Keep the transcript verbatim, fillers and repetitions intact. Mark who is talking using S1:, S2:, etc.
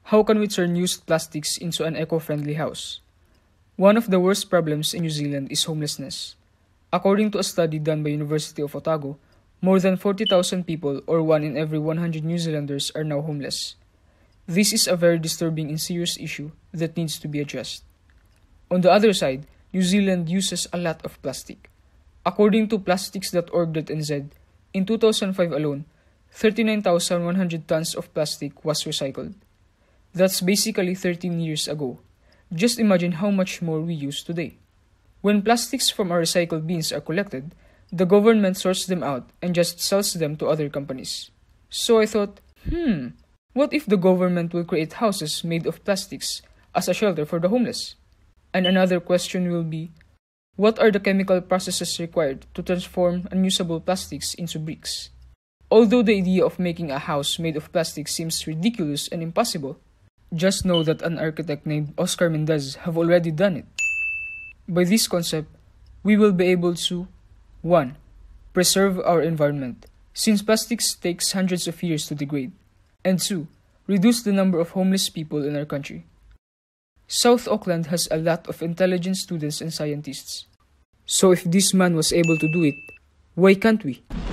S1: How can we turn used plastics into an eco-friendly house? One of the worst problems in New Zealand is homelessness. According to a study done by University of Otago, more than forty thousand people, or one in every one hundred New Zealanders, are now homeless. This is a very disturbing and serious issue that needs to be addressed. On the other side, New Zealand uses a lot of plastic. According to plastics dot org dot n z, in two thousand five alone, thirty-nine thousand one hundred tons of plastic was recycled. That's basically thirteen years ago. Just imagine how much more we use today. When plastics from our recycled bins are collected, the government sorts them out and just sells them to other companies. So I thought, hmm, what if the government will create houses made of plastics as a shelter for the homeless? And another question will be, what are the chemical processes required to transform unusable plastics into bricks? Although the idea of making a house made of plastic seems ridiculous and impossible, just know that an architect named Oscar Mendez have already done it. By this concept, we will be able to one. Preserve our environment, since plastics takes hundreds of years to degrade. And two. Reduce the number of homeless people in our country. South Auckland has a lot of intelligent students and scientists. So if this man was able to do it, why can't we?